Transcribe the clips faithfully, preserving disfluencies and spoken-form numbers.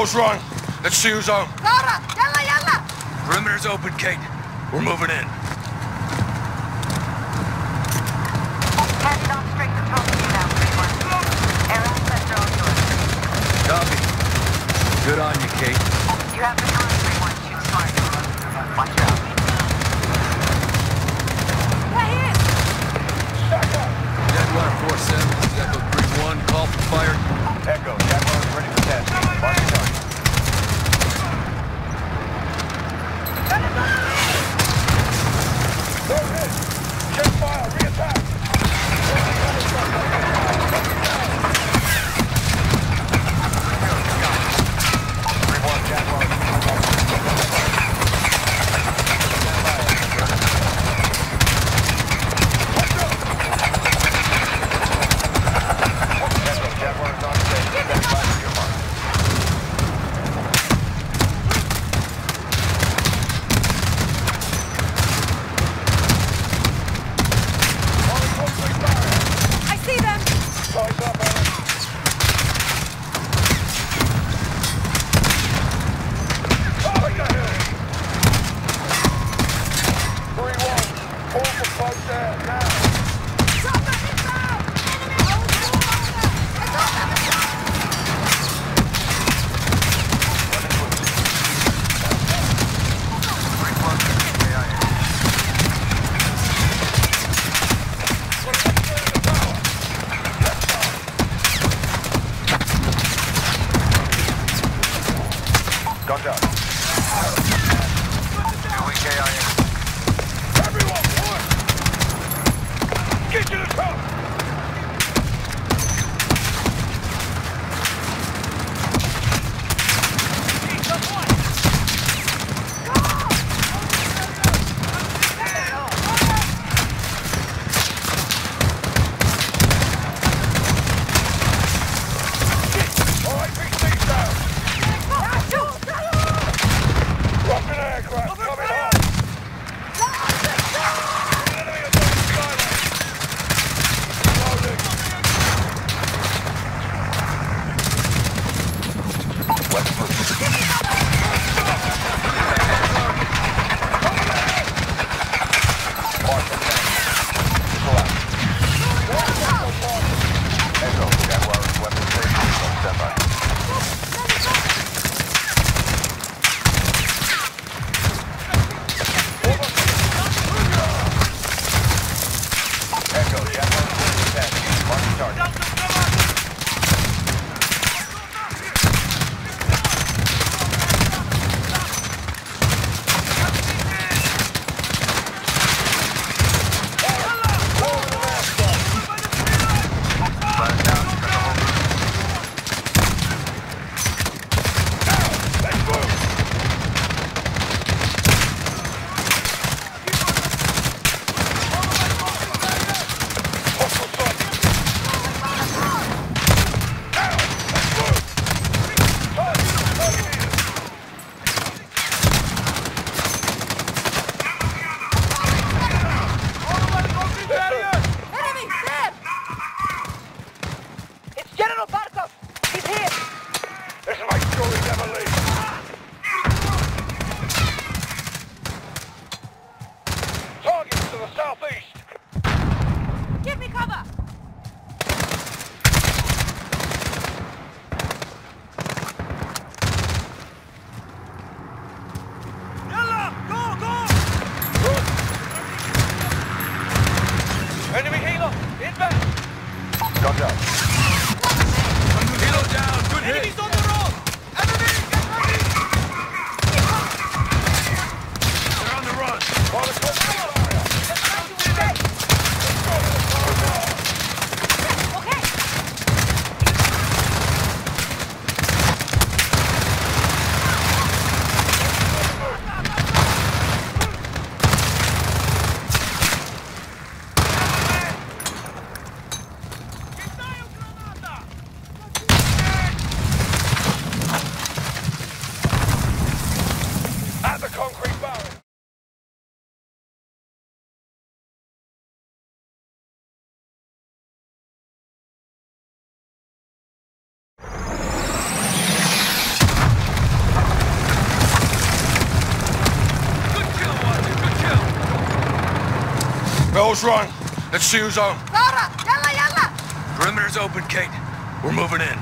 Patrol's run. Let's see who's on. Laura, yalla, yalla. Perimeter's open, Kate. We're moving in. Headed on straight to talk to you now, three one. Arrow center on yours. Copy. Good on you, Kate. You have the time, three one. Shoot smart. Watch out. We're here. Jaguar four seven, Echo three one, call for fire. Echo, Jaguar is ready for test. Mark your target. Go ahead. Check file. Re-attack. three one, Jaguar. Gun down. Doing K I A. Everyone, one! Get to the top! Gun down. Helo down, good hit. Enemies on the road. Enemy, get ready. They're on the run. Call the quick fire. Okay. Echo's run. Let's see who's on. Laura, yalla, yalla. Perimeter's open, Kate. We're moving in.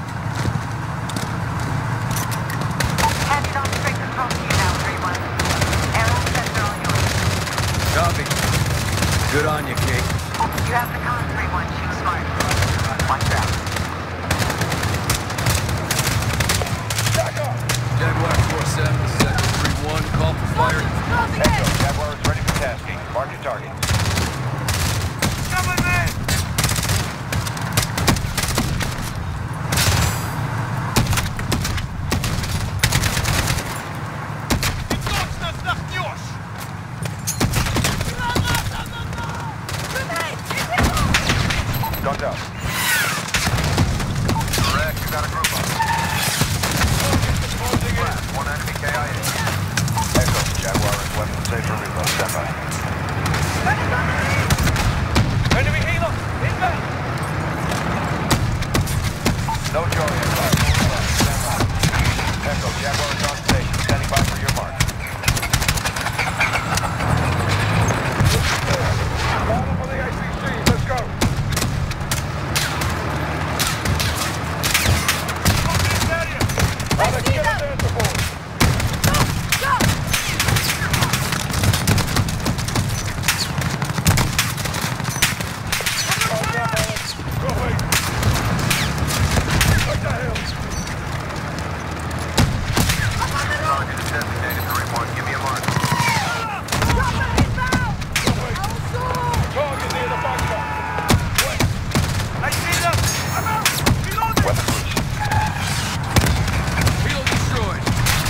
Handed on straight control to you now, three one. Arrow sensor on yours. Copy. Good on you, Kate. You have the con, three one. Shoot smart. Watch out. Jaguar four seven, sector three one, call for fire. Closing in. Jaguar is ready for tasking. Mark your target. Coming in! Guns out. Correct, you got a group up. One enemy K I A. Echo, Jaguar is weapon safe for reload. Stand by. Enemy healer! Inbound! No Charlie, advise. Stand by. Echo, Jaguar is on station. Standing by for your mark. Follow for the A C C. Let's go. I see them. Go, go. Give me a mark. Chopper inbound. Target near the bunker. I see them! I'm out! Reloading! Weapon loose. Helo destroyed.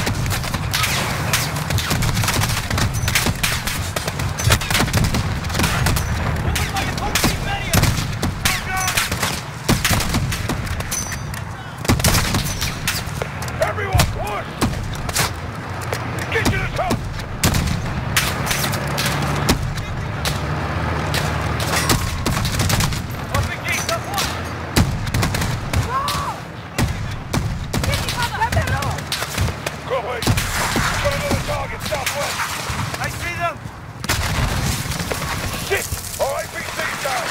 Everyone, push! Get to the top! Up the gate, that's one! Go away. Got another target, southwest. I see them! Shit! All A P C's down.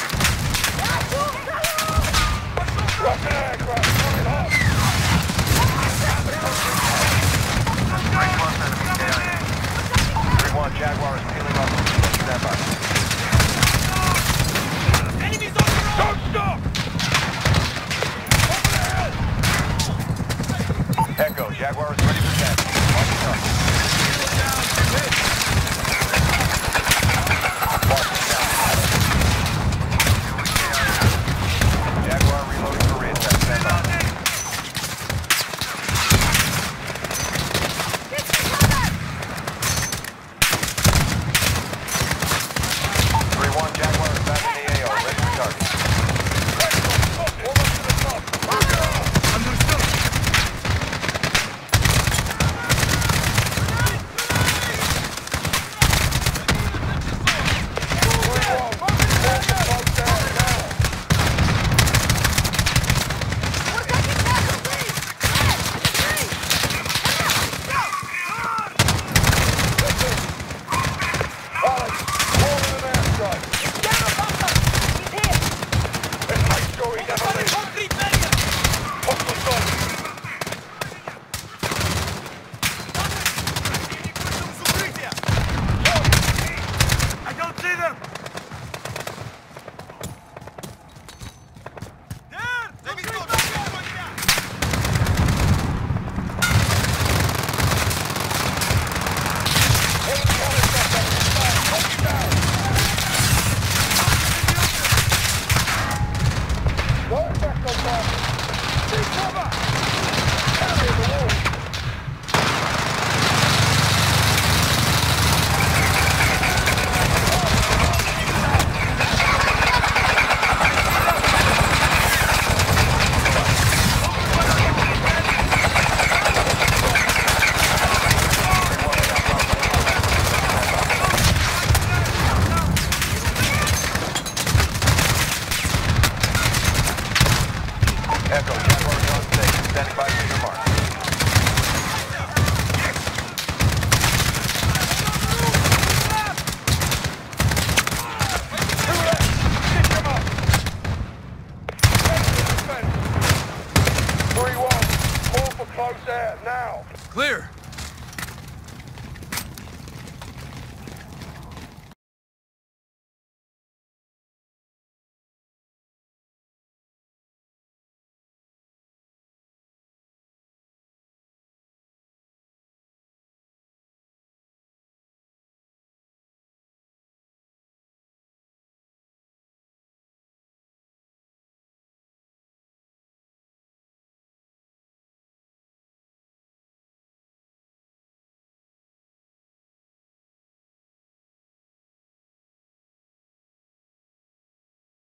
Russian aircraft coming hard. three plus enemy K I A. three one, Jaguar is peeling off. Stand by. Enemies on the road! Don't stop! Over the hill! Echo, Jaguar is ready for test. Mark your target. Mark your target. Jaguar reloading for reattach. Stand by. three one, Jaguar is back in the A O. Ready for target. Almost to the top. Understood! I don't see them! There! Let me go! Echo,